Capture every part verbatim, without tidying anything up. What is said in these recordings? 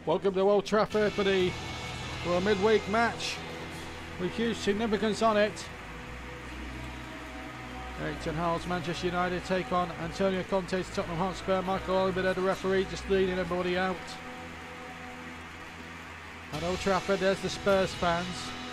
Welcome to Old Trafford for the for a midweek match with huge significance on it. Ten Hag's Manchester United take on Antonio Conte's Tottenham Hotspur. Michael Oliver, the referee, just leading everybody out. At Old Trafford, there's the Spurs fans.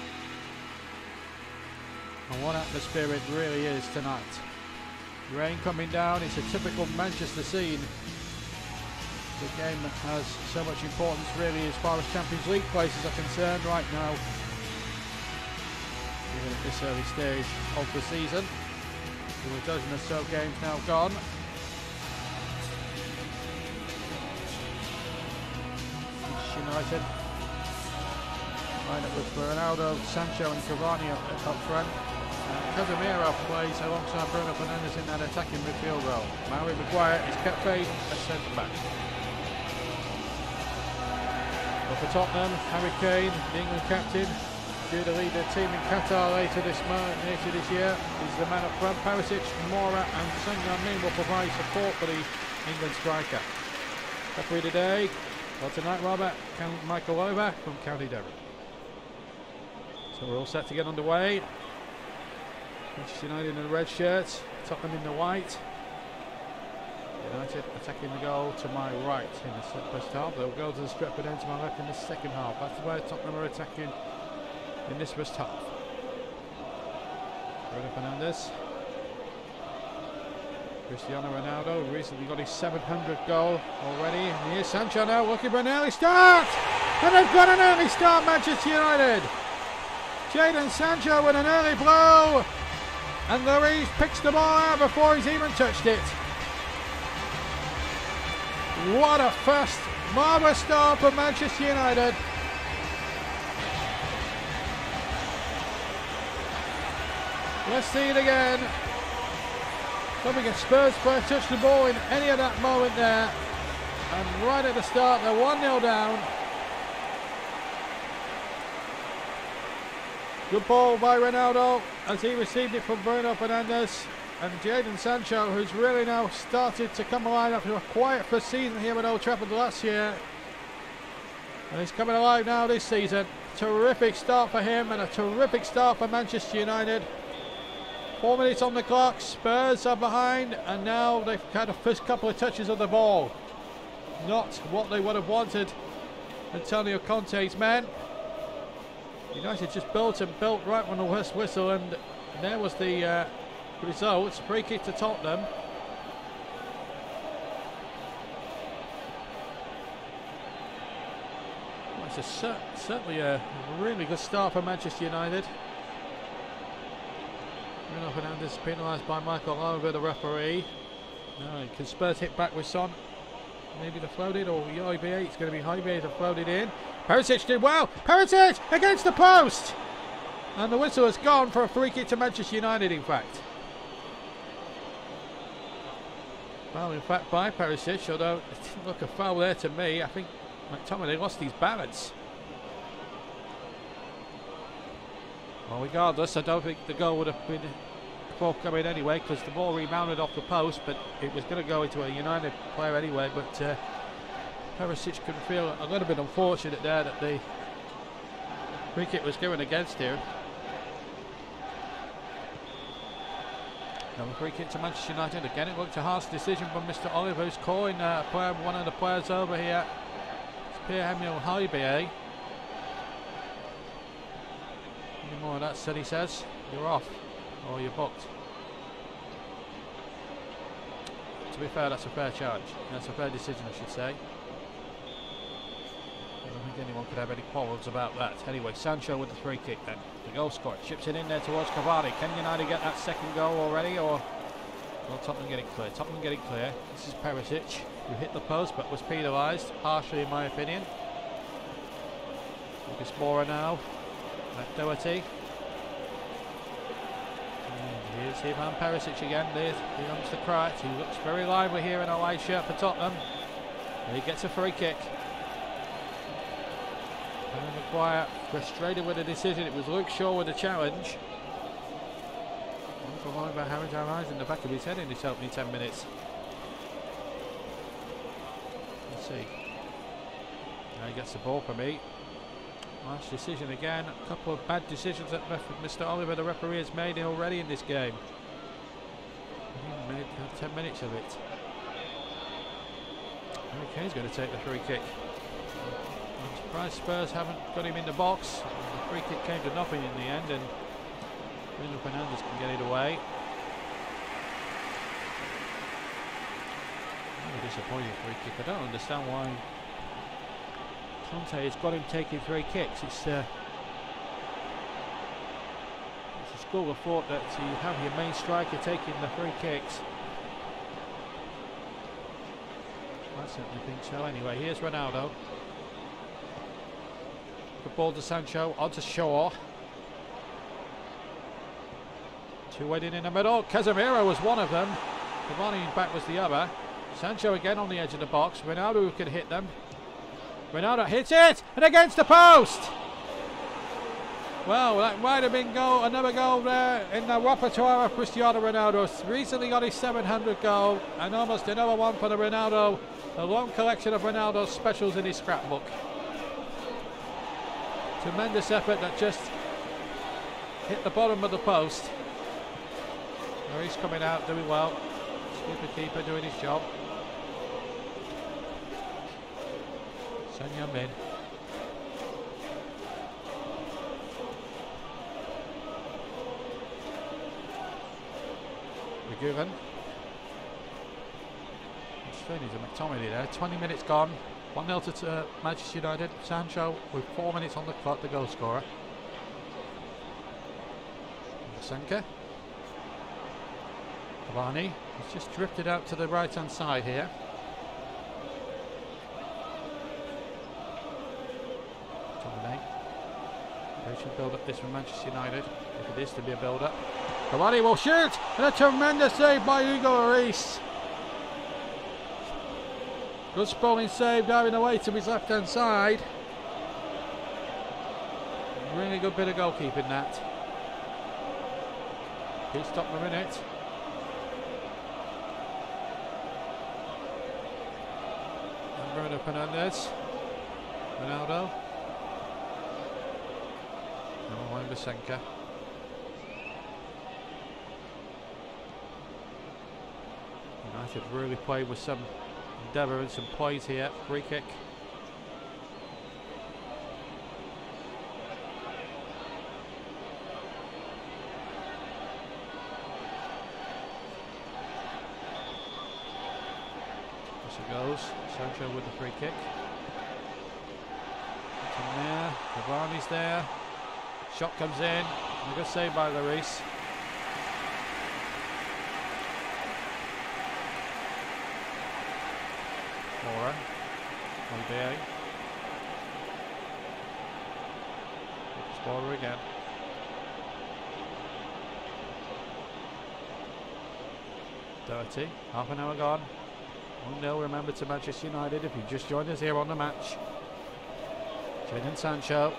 And what atmosphere it really is tonight. Rain coming down, it's a typical Manchester scene. The game has so much importance really as far as Champions League places are concerned right now. Even at this early stage of the season. There were a dozen or so games now gone. United. Line up with Ronaldo, Sancho and Cavani up, up front. Uh, Casemiro plays alongside Bruno Fernandes in that attacking midfield role. Maui Maguire is kept paid as centre back. But for Tottenham, Harry Kane, the England captain, due to lead the team in Qatar later this month, later this year, is the man up front. Perisic, Mora and Son Heung-min will provide support for the England striker. Referee today, well tonight rather, Count Michael Oliver from County Durham. So we're all set to get underway. Manchester United in the red shirts, Tottenham in the white. United attacking the goal to my right in the first half. They'll go to the Stretford end to my left in the second half. That's where Tottenham are attacking in this first half. Bruno Fernandes. Cristiano Ronaldo recently got his seven hundredth goal already. And here's Sancho now looking for an early start. And they've got an early start, Manchester United. Jadon Sancho with an early blow. And Lloris picks the ball out before he's even touched it. What a first marvellous start for Manchester United. Let's see it again. Don't think a Spurs player touched the ball in any of that moment there. And right at the start, they're one nil down. Good ball by Ronaldo as he received it from Bruno Fernandes. And Jadon Sancho, who's really now started to come alive after a quiet first season here at Old Trafford last year. And he's coming alive now this season. Terrific start for him and a terrific start for Manchester United. Four minutes on the clock, Spurs are behind, and now they've had the first couple of touches of the ball. Not what they would have wanted, Antonio Conte's men. United just built and built right on the first whistle, and there was the uh, result. Free kick to Tottenham. Well, it's a cer certainly a really good start for Manchester United. Bruno Fernandes penalised by Michael Oliver, the referee. Now can Spurs hit back with Son? Maybe the floated, or I B A. It's going to be I B A to float it in. Perisic did well. Perisic against the post, and the whistle has gone for a free kick to Manchester United. In fact, well, in fact, by Perisic, although it didn't look a foul there to me. I think McTominay lost his balance. Well, regardless, I don't think the goal would have been forthcoming anyway, because the ball rebounded off the post, but it was going to go into a United player anyway. But uh, Perisic could feel a little bit unfortunate there that the free kick was given against him. Now the free kick to Manchester United again. It looked a harsh decision from Mister Oliver, who's calling uh, player, one of the players over here. It's Pierre-Emile Højbjerg. Any more of that, said he says. You're off, or you're booked. To be fair, that's a fair charge. That's a fair decision, I should say. I don't think anyone could have any quarrels about that. Anyway, Sancho with the free kick then. The goal scorer chips it in there towards Cavani. Can United get that second goal already, or will Tottenham get it clear? Tottenham get it clear. This is Perisic, who hit the post but was penalised, harshly in my opinion. Lucas Moura now. At Doherty. And here's Ivan Perisic again. There's the youngster Kright, who looks very lively here in a white shirt for Tottenham. And he gets a free kick. Alan Parry frustrated with the decision. It was Luke Shaw with the challenge. For one about having our eyes in the back of his head in this opening ten minutes. Let's see. Now he gets the ball for me. Last decision again. A couple of bad decisions that Mister Oliver, the referee, has made already in this game. He made uh, ten minutes of it. Harry Kane's going to take the free kick. I'm surprised Spurs haven't got him in the box. The free kick came to nothing in the end, and Bruno Fernandes can get it away. Really disappointing free kick. I don't understand why Conte has got him taking three kicks. It's, uh, it's a school of thought that you have your main striker taking the free kicks. I certainly think so. Anyway, here's Ronaldo. Good ball to Sancho, on to Shaw. Two waiting in the middle. Casemiro was one of them. Cavani back was the other. Sancho again on the edge of the box. Ronaldo who can hit them. Ronaldo hits it, and against the post. Well, that might have been goal, another goal there in the repertoire of Cristiano Ronaldo. Recently got his seven hundred goal, and almost another one for the Ronaldo. A long collection of Ronaldo's specials in his scrapbook. Tremendous effort that just hit the bottom of the post. Well, he's coming out doing well. Stupid keeper doing his job. Son Heung-min. McGugan. Straight into McTominay there. twenty minutes gone. one nil to uh, Manchester United. Sancho with four minutes on the clock, the goal scorer. Senka. Cavani. He's just drifted out to the right hand side here. McTominay. They should build up this from Manchester United, if it is to be a build up. Cavani will shoot, and a tremendous save by Hugo Lloris. Good sprawling save, diving away to his left hand side. Really good bit of goalkeeping that. He's stopped the minute. And Bruno Fernandes. Ronaldo. And Wan-Bissaka. United really played with some endeavour and some poise here. Free kick. As it goes, Sancho with the free kick. From there, Cavani's there. Shot comes in. And a good save by Lloris. Mora, Olbey, scorer again. Doherty, half an hour gone. one nil, remember, to Manchester United if you just joined us here on the match. Jadon Sancho.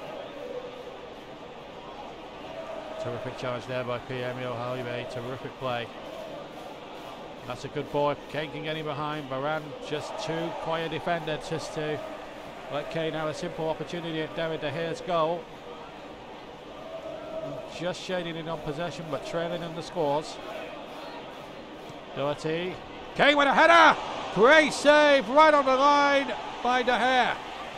Terrific charge there by Pierre-Emile Olbey, terrific play. That's a good ball. Kane can get him behind. Varane just too quiet defender just to let Kane have a simple opportunity at David De Gea's goal. Just shading in on possession but trailing in the scores. Doherty. Kane with a header! Great save right on the line by De Gea.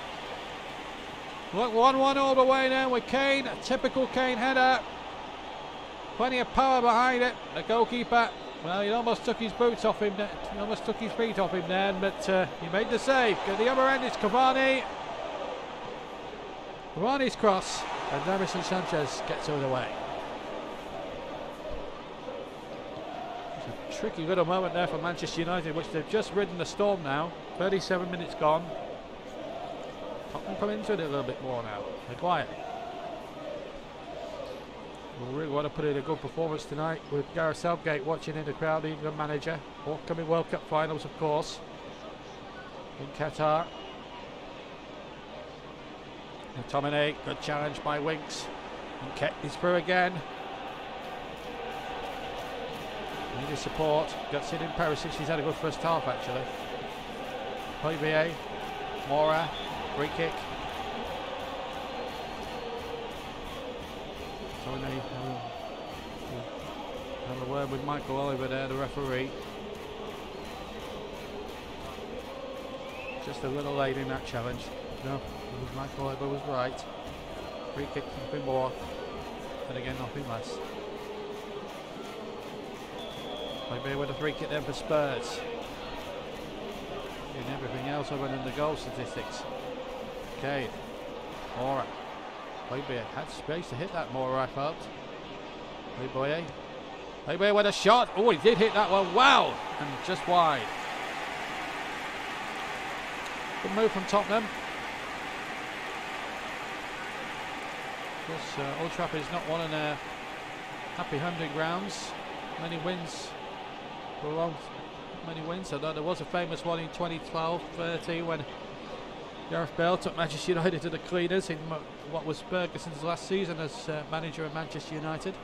Look, one one all the way now with Kane. A typical Kane header. Plenty of power behind it. The goalkeeper, well, he almost took his boots off him. He almost took his feet off him then, but uh, he made the save. At the other end, it's Cavani. Cavani's cross, and Davinson Sanchez gets it away. It's a tricky little moment there for Manchester United, which they've just ridden the storm now. thirty-seven minutes gone. Tottenham come into it a little bit more now. They're quiet. We really want to put in a good performance tonight with Gareth Southgate watching in the crowd, the England manager. Upcoming World Cup finals, of course, in Qatar. McTominay, good challenge by Winks. And kept his through again. Needed support. Got it in Perisic. He's had a good first half actually. Olbey, Mora, Free kick. So we have a word with Michael Oliver there, the referee. Just a little late in that challenge. No, Michael Oliver was right. Free kick, nothing more. And again, nothing less. Maybe with a free kick then for Spurs. Doing everything else other than the goal statistics. Okay, Mora. Maybe had space to hit that Mora, I felt. Maybe, maybe with a shot. Oh, he did hit that one. Wow! And just wide. Good move from Tottenham. This uh, Old Trafford is not one of their happy hunting grounds. Many wins. Well, many wins. Although there was a famous one in twenty twelve thirteen when Gareth Bale took Manchester United to the cleaners in what was Ferguson's last season as uh, manager of Manchester United.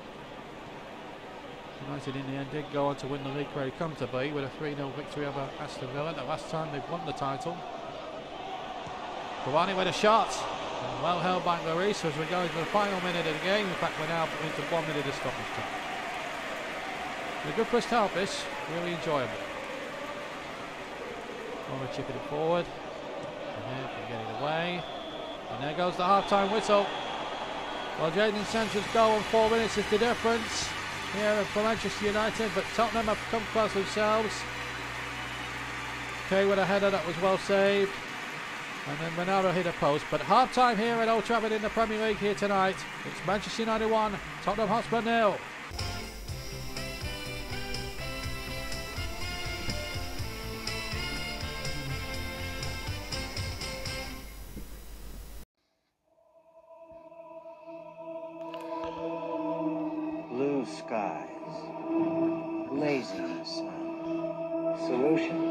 United in the end did go on to win the league very comfortably with a three nil victory over Aston Villa. The last time they've won the title. Cavani with a shot. And well held by Lloris as we go into the final minute of the game. In fact, we're now into one minute of stoppage time. A good first half, this. Really enjoyable. Over chipping it forward. And there can get it away. And there goes the half-time whistle. Well, Jadon Sancho's goal in four minutes is the difference here for Manchester United, but Tottenham have come close themselves. Okay, with a header that was well saved. And then Ronaldo hit a post. But half-time here at Old Trafford in the Premier League here tonight. It's Manchester United one, Tottenham Hotspur nil. Blue skies, blazing sun. Solution,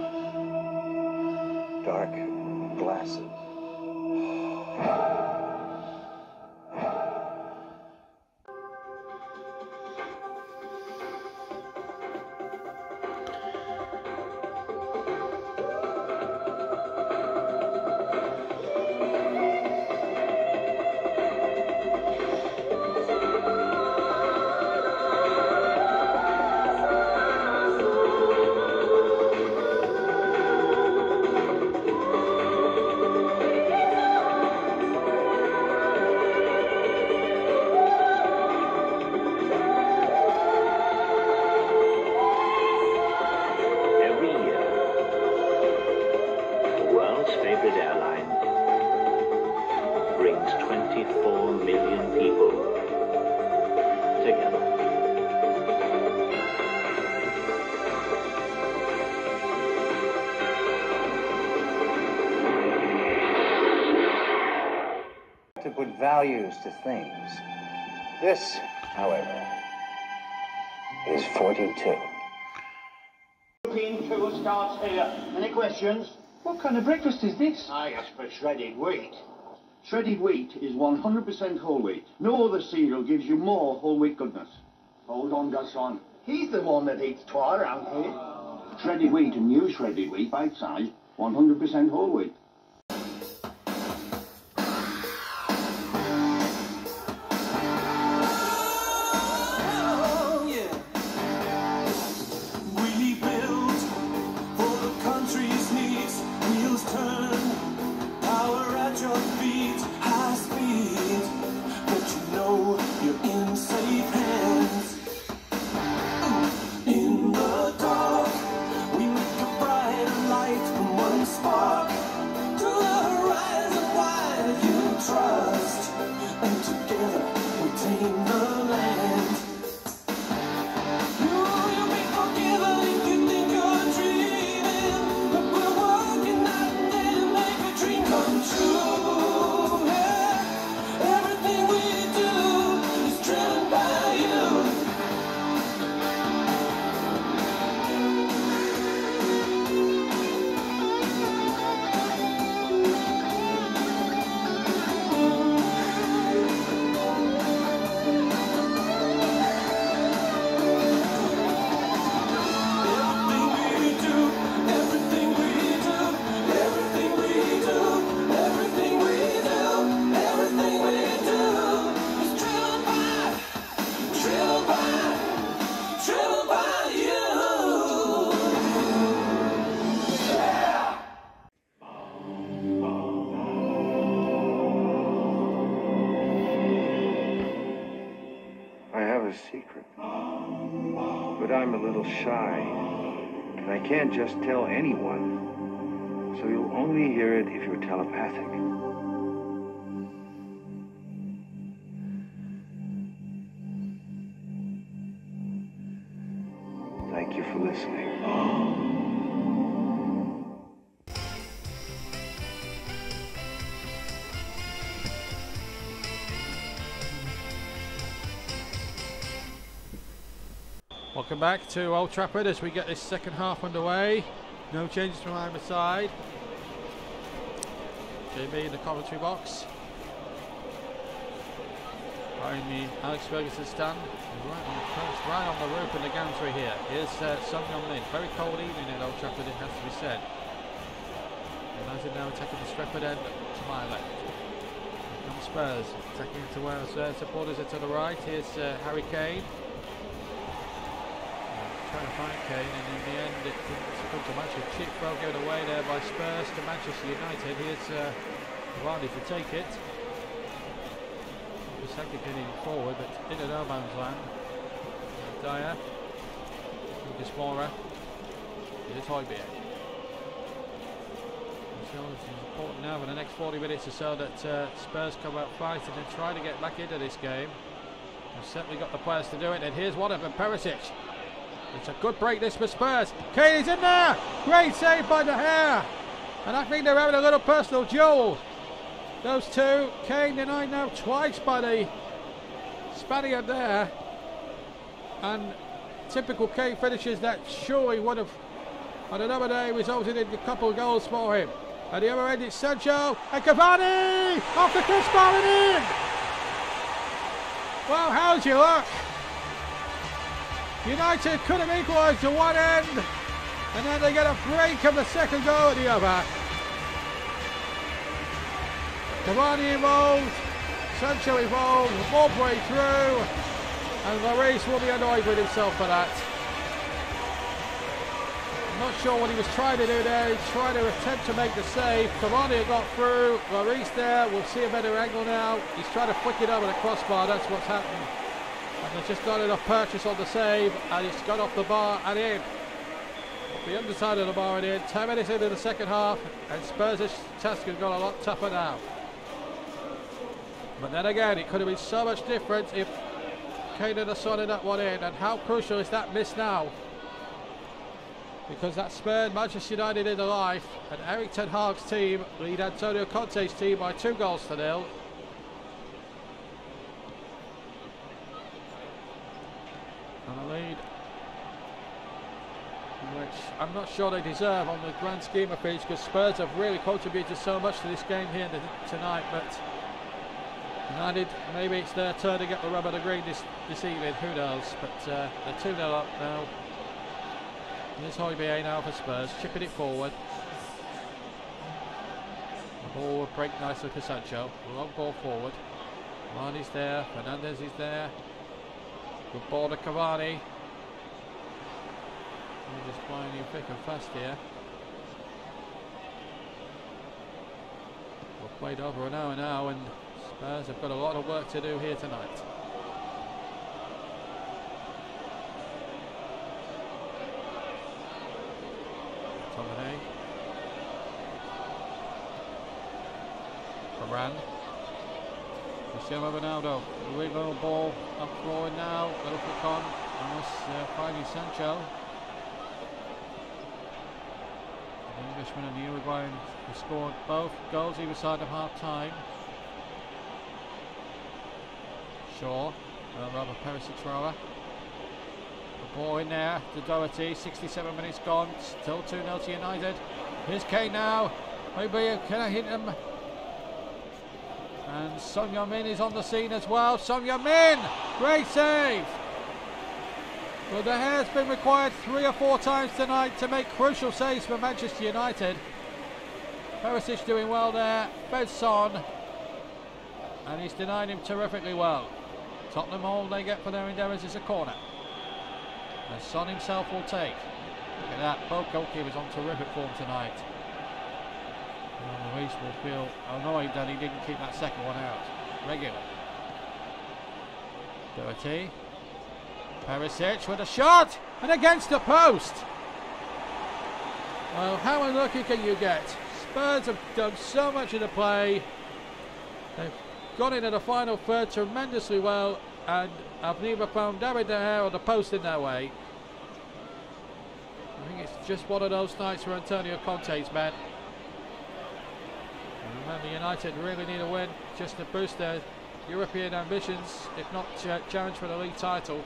dark glasses. To put values to things. This, however, is forty-two. European tour starts here. Any questions? What kind of breakfast is this? I ask for shredded wheat. Shredded wheat is one hundred percent whole wheat. No other cereal gives you more whole wheat goodness. Hold on, Gasson. He's the one that eats twa around here. Shredded wheat and new shredded wheat, bite-sized, one hundred percent whole wheat. but I'm a little shy, and I can't just tell anyone, so you'll only hear it if you're telepathic. Thank you for listening. Welcome back to Old Trafford as we get this second half underway. No changes from either side. J B in the commentary box. Behind me, Alex Ferguson stand. Right on the first, right on the roof in the gantry here. Here's uh, Son Heung-min. Very cold evening at Old Trafford, it has to be said. United now attacking the Stretford end to my left. Here comes Spurs attacking to where uh, supporters are to the right. Here's uh, Harry Kane. Trying to find Kane, and in the end it didn't come to much. A cheap throw given away there by Spurs to Manchester United. Here's uh, Vardy to take it. Second getting forward, but into no man's land. Dyer, Lucas Moura. Here's Højbjerg. So it's important now for the next forty minutes or so that uh, Spurs come out fighting and try to get back into this game. They've certainly got the players to do it, and here's one of them, Perisic. It's a good break this for Spurs. Kane is in there! Great save by De Gea! And I think they're having a little personal duel. Those two. Kane denied now twice by the Spaniard there. And typical Kane finishes that surely would have on another day resulted in a couple of goals for him. At the other end it's Sancho and Cavani! Off the crossbar and in! Well, how's your luck? United could have equalised to one end, and then they get a break of the second goal at the other. Cavani involved, Sancho involved, ball way through, and Lloris will be annoyed with himself for that. I'm not sure what he was trying to do there. He's trying to attempt to make the save. Cavani got through, Lloris there, we'll see a better angle now. He's trying to flick it over the crossbar, that's what's happened. And they've just got enough purchase on the save, and it's got off the bar and in. The underside of the bar and in. Ten minutes into the second half, and Spurs' task has got a lot tougher now. But then again, it could have been so much different if Kane had sorted that one in. And how crucial is that miss now? Because that spurred Manchester United into life, and Erik ten Hag's team lead Antonio Conte's team by two goals to nil. And a lead which I'm not sure they deserve on the grand scheme of things, because Spurs have really contributed so much to this game here tonight. But United, maybe it's their turn to get the rub of the green this, this evening, who knows. But uh, they're two nil up now. Here's Højbjerg now for Spurs, chipping it forward. The ball will break nicely for Sancho. Long ball forward. Vardy's there, Fernandes is there. Good ball to Cavani. He's just flying in thick and fast here. We're played over an hour now, and Spurs have got a lot of work to do here tonight. Tomine. Varane. Cristiano Ronaldo. The little ball up forward now. Little flick on. Almost uh, finding Sancho. The Englishman and the Uruguayan have scored both goals either side of half time. Shaw. Uh, rather Perisic thrower. The ball in there to Doherty. sixty-seven minutes gone. Still two nil to United. Here's Kane now. Maybe can I hit him? And Son Heung-min is on the scene as well. Son Heung-min! Great save! Well, De Gea's been required three or four times tonight to make crucial saves for Manchester United. Perisic doing well there. Fed Son. And he's denied him terrifically well. Tottenham, all they get for their endeavours is a corner. And Son himself will take. Look at that. Both goalkeepers on terrific form tonight. Lloris will feel annoyed that he didn't keep that second one out. Regular. Doherty. Perisic with a shot, and against the post. Well, how unlucky can you get? Spurs have done so much in the play. They've got into the final third tremendously well, and I've neither found David De Gea or the post in their way. I think it's just one of those nights for Antonio Conte's men. And remember, United really need a win just to boost their European ambitions, if not ch challenge for the league title.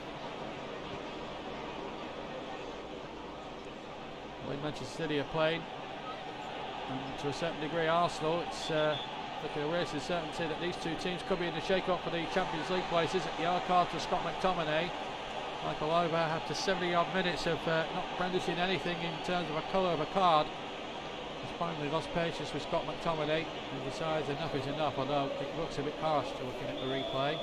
When Manchester City are playing, and to a certain degree Arsenal, it's uh, looking a race of certainty that these two teams could be in the shake-up for the Champions League places. At the yellow card to Scott McTominay. Michael Over, after seventy odd minutes of uh, not brandishing anything in terms of a colour of a card, has finally lost patience with Scott McTominay and decides enough is enough, although it looks a bit harsh to looking at the replay.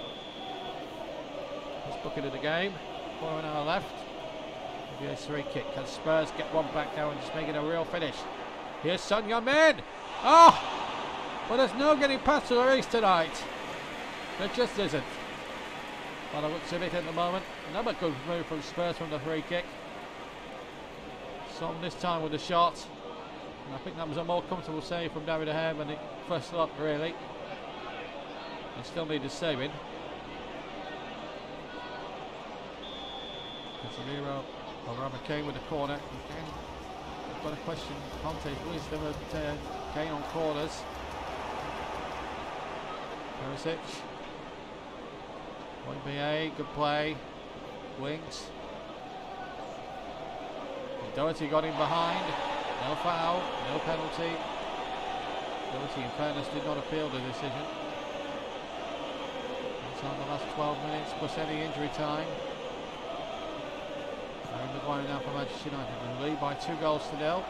Let's book it in the game. Four an hour left. Maybe a three kick. Can Spurs get one back now and just make it a real finish? Here's Son Heung-min. Oh! Well, there's no getting past the Lloris tonight. There just isn't. Well, it looks a bit at the moment. Another good move from Spurs from the free kick. Son this time with the shot. And I think that was a more comfortable save from David De Gea when it first looked, really. They still needed saving. Casemiro or rather Kane with the corner. Again, I've got a question. Conte's wisdom at uh, Kane on corners. Perisic. one B A, good play. Wings. Doherty got in behind. No foul, no penalty. Doherty, in fairness, did not appeal the decision. It's on the last twelve minutes plus any injury time. Harry Maguire now for Manchester United in the lead by two goals to nil.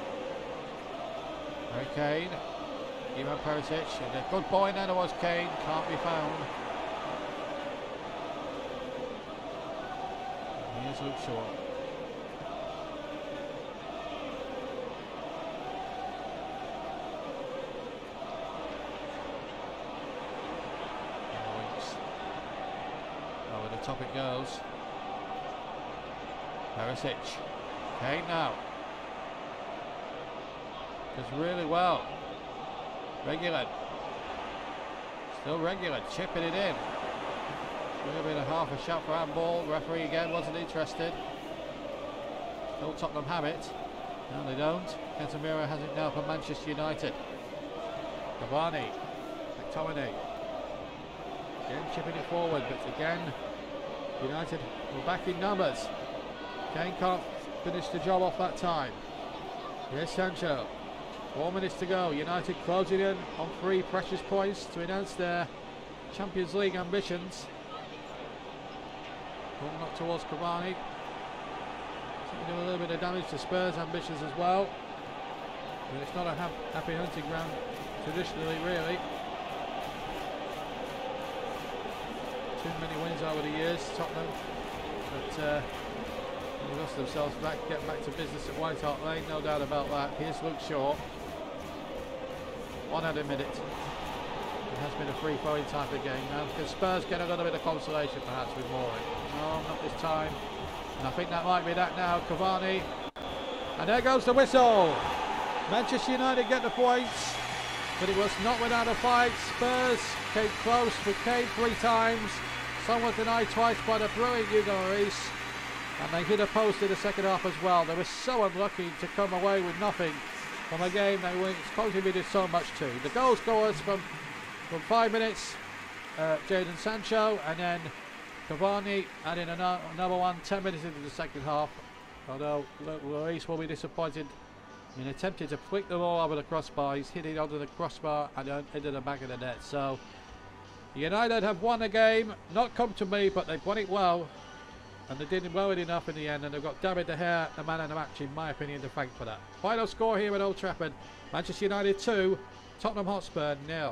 Harry Kane. Ivan Perisic. And a good boy now there was Kane. Can't be found. And here's Luke Shaw. Over the top it goes. Perisic. Kane now. Does really well. Regular. Still regular. Chipping it in. Should have been a half a shot for handball. Referee again wasn't interested. Still Tottenham have it. No, they don't. Casemiro has it now for Manchester United. Cavani. McTominay. Again chipping it forward, but again United were back in numbers. Kane can't finish the job off that time. Here's Sancho. Four minutes to go. United closing in on three precious points to announce their Champions League ambitions. Pulling up towards Cavani. Do a little bit of damage to Spurs' ambitions as well. But it's not a ha happy hunting ground traditionally, really. Too many wins over the years, Tottenham. But uh, they lost themselves back, get back to business at White Hart Lane, no doubt about that. Here's Luke Shaw. One at a minute. It has been a free-flowing type of game now. Can Spurs get a little bit of consolation perhaps with Moore? No, not this time. And I think that might be that now. Cavani. And there goes the whistle. Manchester United get the points, but it was not without a fight. Spurs came close with Kane three times. Some was denied twice by the brilliant Hugo Lloris. And they hit a post in the second half as well. They were so unlucky to come away with nothing from a game they were contributed so much to. The goal scorers from, from five minutes, uh, Jadon Sancho, and then Cavani adding another, another one ten minutes into the second half. Although Lloris will be disappointed in attempting to flick the ball over the crossbar. He's hitting onto the crossbar and into the back of the net. So United have won the game, not comfortably, but they've won it well. And they did well enough in the end, and they've got David De Gea, the man of the match, in my opinion, to thank for that. Final score here at Old Trafford: Manchester United two, Tottenham Hotspur nil.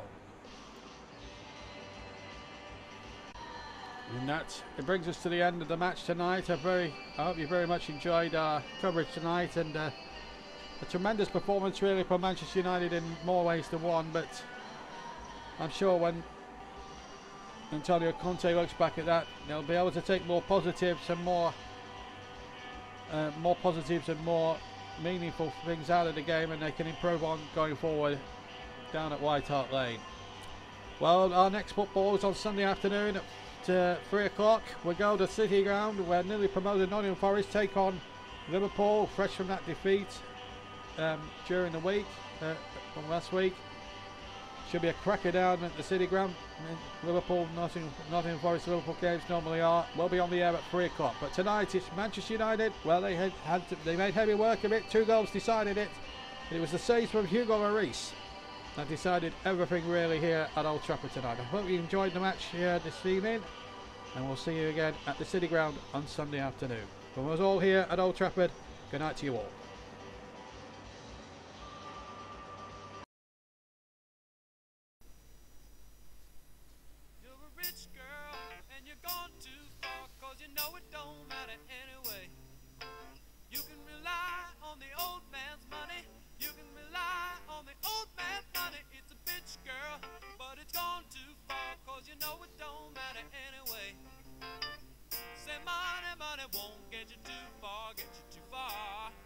And that it brings us to the end of the match tonight. I very, I hope you very much enjoyed our coverage tonight, and uh, a tremendous performance really for Manchester United in more ways than one. But I'm sure when Antonio Conte looks back at that, they'll be able to take more positives and more uh, more positives and more meaningful things out of the game, and they can improve on going forward down at White Hart Lane. Well, our next football is on Sunday afternoon at uh, three o'clock. We go to City Ground, where newly promoted Nottingham Forest take on Liverpool, fresh from that defeat um, during the week, uh, from last week. Should be a cracker down at the City Ground. Liverpool, Nottingham, Nottingham Forest, Liverpool games normally are. We'll be on the air at three o'clock. But tonight it's Manchester United. Well, they had, had to, they made heavy work of it. Two goals decided it. It was the saves from Hugo Lloris that decided everything really here at Old Trafford tonight. I hope you enjoyed the match here this evening, and we'll see you again at the City Ground on Sunday afternoon. From us all here at Old Trafford, good night to you all. Say money, money won't get you too far, get you too far.